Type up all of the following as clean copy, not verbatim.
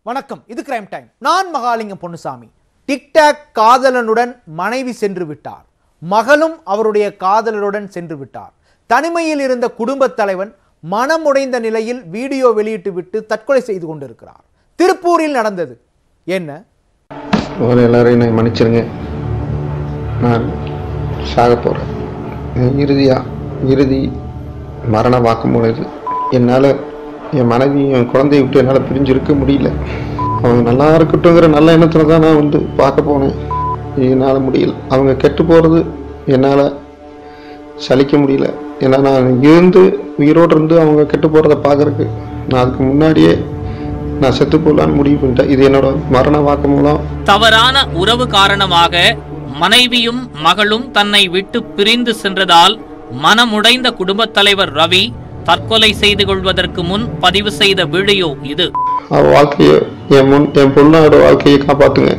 வணக்கம், இது crime time. நான் மகாலிங்கம் பொன்னுசாமி. டிக்டாக் காதலனுடன் மனைவி சென்று விட்டார். மகளும் அவருடைய காதலருடன் சென்று விட்டார். தனிமையில் இருந்த குடும்பத் தலைவன் மனமுடைந்த நிலையில் வீடியோ வெளியிட்டு விட்டு தற்கொலை செய்து கொண்டிருக்கிறார். திருப்பூரில் நடந்தது என்ன? எல்லாரையும் மன்னிச்சிருங்க, நான் சாக போறேன். இறுதி மரண வாக்குமூலம் இது. என்னால் என் மனைவி என் குழந்தைய விட்டு என்னால் பிரிஞ்சிருக்க முடியல. அவங்க நல்லா இருக்கட்டுங்கிற நல்ல எண்ணத்தில் தான் நான் பார்க்க போனேன். என்னால் முடியல. அவங்க கெட்டு போகிறது என்னால் சலிக்க முடியல. ஏன்னா நான் உயிரோடு இருந்து அவங்க கெட்டு போகிறத பார்க்குறக்கு நான் அதுக்கு முன்னாடியே நான் செத்து போடலான்னு முடிவு பண்ணிட்டேன். இது என்னோட மரண வாக்குமூலம். தவறான உறவு காரணமாக மனைவியும் மகளும் தன்னை விட்டு பிரிந்து சென்றதால் மனமுடைந்த குடும்பத் தலைவர் ரவி தற்கொலை செய்து கொள்வதற்கு முன் பதிவு செய்த வீடியோ இது. வாழ்க்கையை என் பொண்ணோட வாழ்க்கையை காப்பாத்துங்க.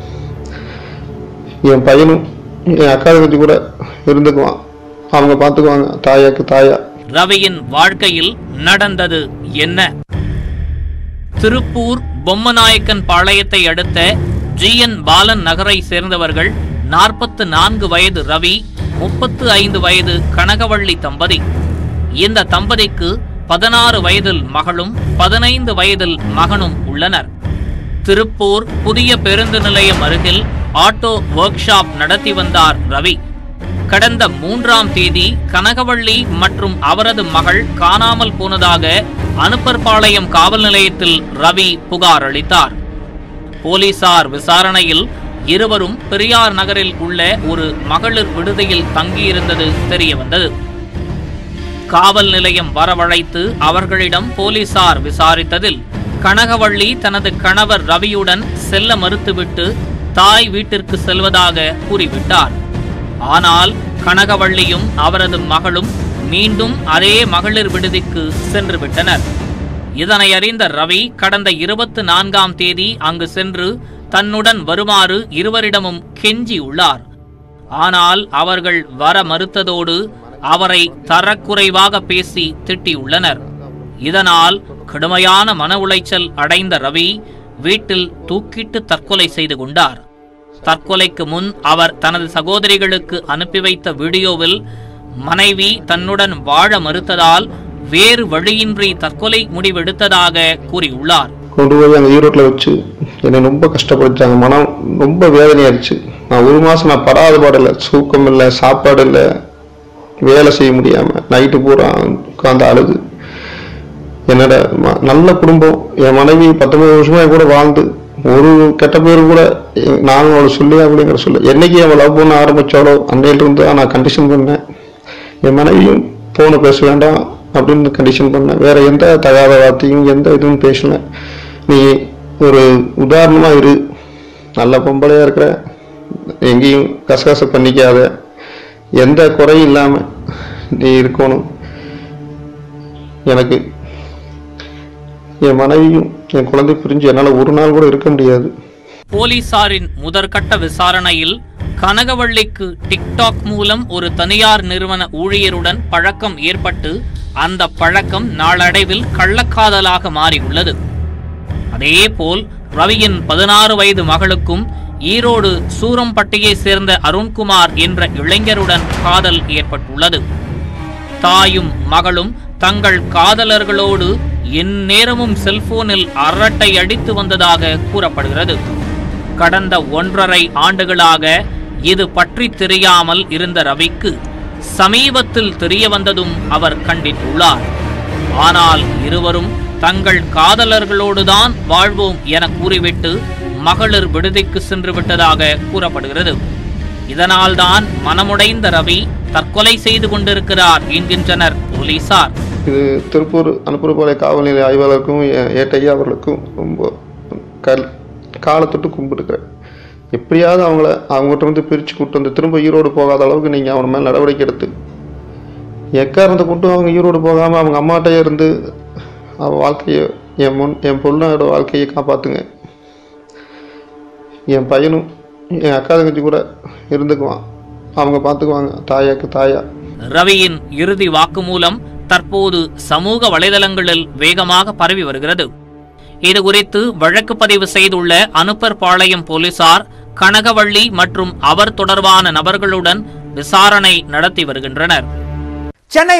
என் பையனும் என் அக்கா தங்கச்சி கூட இருந்துக்குவான். அவங்க பார்த்துக்குவாங்க, தாயாக்கு தாயா. ரவியின் வாழ்க்கையில் நடந்தது என்ன? திருப்பூர் பொம்மநாயக்கன் பாளையத்தை அடுத்த ஜிஎன் பாலன் நகரை சேர்ந்தவர்கள் 44 வயது ரவி, 35 வயது கனகவள்ளி தம்பதி. இந்த தம்பதிக்கு 16 வயதில் மகளும் 15 வயதில் மகனும் உள்ளனர். திருப்பூர் புதிய பேருந்து நிலையம் அருகில் ஆட்டோ ஒர்க் ஷாப் நடத்தி வந்தார் ரவி. கடந்த 3ஆம் தேதி கனகவள்ளி மற்றும் அவரது மகள் காணாமல் போனதாக அனுப்பர்பாளையம் காவல் நிலையத்தில் ரவி புகார் அளித்தார். போலீசார் விசாரணையில் இருவரும் பெரியார் நகரில் உள்ள ஒரு மகளிர் விடுதியில் தங்கியிருந்தது தெரியவந்தது. காவல் நிலையம் வரவழைத்து அவர்களிடம் போலீசார் விசாரித்ததில் கனகவள்ளி தனது கணவர் ரவியுடன் செல்ல மறுத்துவிட்டு தாய் வீட்டிற்கு செல்வதாக கூறிவிட்டார். ஆனால் கனகவள்ளியும் அவரது மகளும் மீண்டும் அதே மகளிர் விடுதிக்கு சென்று விட்டனர். இதனை அறிந்த ரவி கடந்த 24ஆம் தேதி அங்கு சென்று தன்னுடன் வருமாறு இருவரிடமும் கெஞ்சியுள்ளார். ஆனால் அவர்கள் வர மறுத்ததோடு அவரை தரக்குறைவாக பேசி திட்டியுள்ளனர். இதனால் கடுமையான மன உளைச்சல் அடைந்த ரவி வீட்டில் தூக்கிட்டு தற்கொலை செய்து கொண்டார். தற்கொலைக்கு முன் அவர் தனது சகோதரிகளுக்கு அனுப்பி வைத்த வீடியோவில் மனைவி தன்னுடன் வாழ மறுத்ததால் வேறு வழியின்றி தற்கொலை முடிவெடுத்ததாக கூறியுள்ளார். கொண்டு போய் அந்த ஈரோட்டில் வச்சு என்னை ரொம்ப கஷ்டப்படுத்தாங்க. மனம் ரொம்ப வேதனையாயிருச்சு. நான் 1 மாதம் நான் படாத பாடலை, தூக்கம் இல்லை, சாப்பாடு இல்லை, வேலை செய்ய முடியாமல் நைட்டு பூரா உட்காந்து அழுது. என்னோட நல்ல குடும்பம், என் மனைவி 19 வருஷமா கூட வாழ்ந்து ஒரு கெட்ட பேர் கூட நானும் அவளை சொல்லி அப்படிங்கிற சொல்ல. என்னைக்கு அவள் லவ் பண்ண ஆரம்பித்தாலோ அன்னையிலிருந்து நான் கண்டிஷன் பண்ணேன். என் மனைவியும் போன பேச வேண்டாம் அப்படின்னு கண்டிஷன் பண்ணேன். வேற எந்த தகாத வார்த்தையும் எந்த இதுவும் பேசல. நீ ஒரு உதாரணமா இரு, நல்ல பொம்பளையா இருக்கிற, எங்கேயும் கசகச பண்ணிக்காத, எந்த குறையும் இல்லாம நீ இருக்கணும். எனக்கு என் மனைவியும் என் குழந்தை பிரிஞ்சு என்னால ஒரு நாள் கூட இருக்க முடியாது. போலீசாரின் முதற்கட்ட விசாரணையில் கனகவள்ளிக்கு டிக்டாக் மூலம் ஒரு தனியார் நிறுவன ஊழியருடன் பழக்கம் ஏற்பட்டு அந்த பழக்கம் நாளடைவில் கள்ளக்காதலாக மாறியுள்ளது. அதேபோல் ரவியின் 16 வயது மகளுக்கும் ஈரோடு சூரம்பட்டியை சேர்ந்த அருண்குமார் என்ற இளைஞருடன் காதல் ஏற்பட்டுள்ளது. தாயும் மகளும் தங்கள் காதலர்களோடு எந்நேரமும் செல்போனில் அரட்டை அடித்து வந்ததாக கூறப்படுகிறது. கடந்த 1.5 ஆண்டுகளாக இது பற்றி தெரியாமல் இருந்த ரவிக்கு சமீபத்தில் தெரிய வந்ததும் அவர் கண்டித்துள்ளார். ஆனால் இருவரும் தங்கள் காதலர்களோடுதான் வாழ்வோம் என கூறிவிட்டு மகளிர் விடுதிக்கு சென்று விட்டதாக கூறப்படுகிறது. இதனால்தான் மனமுடைந்த ரவி தற்கொலை செய்து கொண்டிருக்கிறார் என்கின்றனர் போலீசார். இது திருப்பூர் அனுப்பர்பாளையம் காவல் நிலைய ஆய்வாளருக்கும் ஏட்டையா அவர்களுக்கும் ரொம்ப காலத்தொட்டு கும்பிட்டுக்கிறேன். எப்படியாவது அவங்ககிட்ட பிரித்து கூட்டு வந்து திரும்ப ஈரோடு போகாத அளவுக்கு நீங்கள் அவன் மேலே நடவடிக்கை எடுத்து எக்காரணத்தை கூட்டும் அவங்க ஈரோடு போகாமல் அவங்க அம்மாட்டையே இருந்து அவன் வாழ்க்கையை என் பொண்ணோட வாழ்க்கையை காப்பாற்றுங்க. என் பையனும் என் அக்கா தங்கச்சி கூட இருந்துக்குவான். அவங்க பார்த்துக்குவாங்க, தாயாக்கு தாயா. ரவியின் இறுதி வாக்குமூலம் தற்போது சமூக வலைதளங்களில் வேகமாக பரவி வருகிறது. இதுகுறித்து வழக்கு பதிவு செய்துள்ள அனுப்பர்பாளையம் போலீசார் கனகவள்ளி மற்றும் அவர் தொடர்பான நபர்களுடன் விசாரணை நடத்தி வருகின்றனர். சென்னை